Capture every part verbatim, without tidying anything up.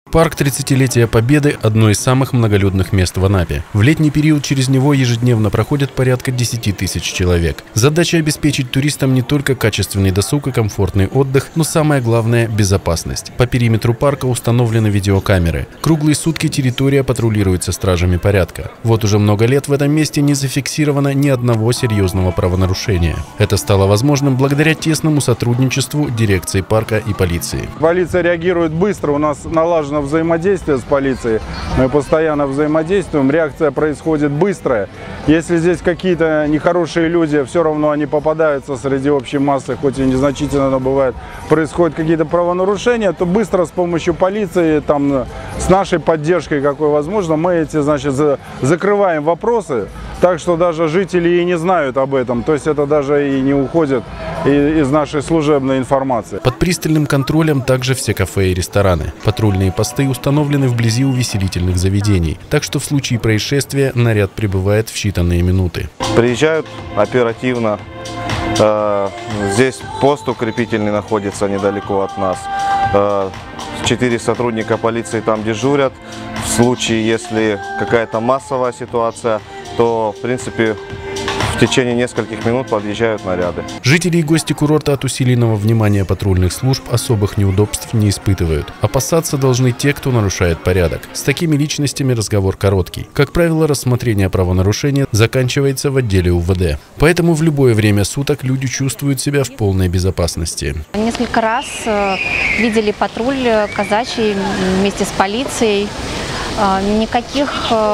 Парк тридцатилетия Победы – одно из самых многолюдных мест в Анапе. В летний период через него ежедневно проходят порядка десяти тысяч человек. Задача – обеспечить туристам не только качественный досуг и комфортный отдых, но самое главное – безопасность. По периметру парка установлены видеокамеры. Круглые сутки территория патрулируется стражами порядка. Вот уже много лет в этом месте не зафиксировано ни одного серьезного правонарушения. Это стало возможным благодаря тесному сотрудничеству дирекции парка и полиции. Полиция реагирует быстро, у нас налажено взаимодействие с полицией, мы постоянно взаимодействуем, реакция происходит быстрая. Если здесь какие-то нехорошие люди, все равно они попадаются среди общей массы, хоть и незначительно, но бывает, происходят какие-то правонарушения, то быстро с помощью полиции, там, с нашей поддержкой, какой возможно, мы эти, значит, за, закрываем вопросы, так что даже жители и не знают об этом, то есть это даже и не уходит из нашей служебной информации. Под пристальным контролем также все кафе и рестораны. Патрульные посты установлены вблизи увеселительных заведений, так что в случае происшествия наряд прибывает в считанные минуты. Приезжают оперативно. Здесь пост укрепительный находится недалеко от нас. Четыре сотрудника полиции там дежурят. В случае, если какая-то массовая ситуация, то, в принципе, в течение нескольких минут подъезжают наряды. Жители и гости курорта от усиленного внимания патрульных служб особых неудобств не испытывают. Опасаться должны те, кто нарушает порядок. С такими личностями разговор короткий. Как правило, рассмотрение правонарушения заканчивается в отделе У В Дэ. Поэтому в любое время суток люди чувствуют себя в полной безопасности. Несколько раз видели патруль казачий вместе с полицией. Никаких,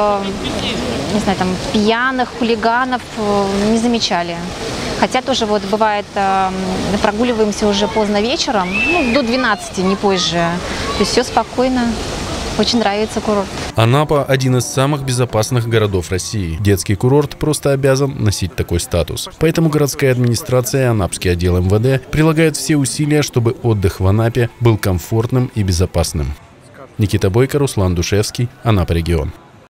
не знаю, там, пьяных, хулиганов не замечали. Хотя тоже вот бывает, прогуливаемся уже поздно вечером, ну, до двенадцати, не позже. То есть все спокойно. Очень нравится курорт. Анапа – один из самых безопасных городов России. Детский курорт просто обязан носить такой статус. Поэтому городская администрация и Анапский отдел Эм Вэ Дэ прилагают все усилия, чтобы отдых в Анапе был комфортным и безопасным. Никита Бойко, Руслан Душевский, Анапа регион.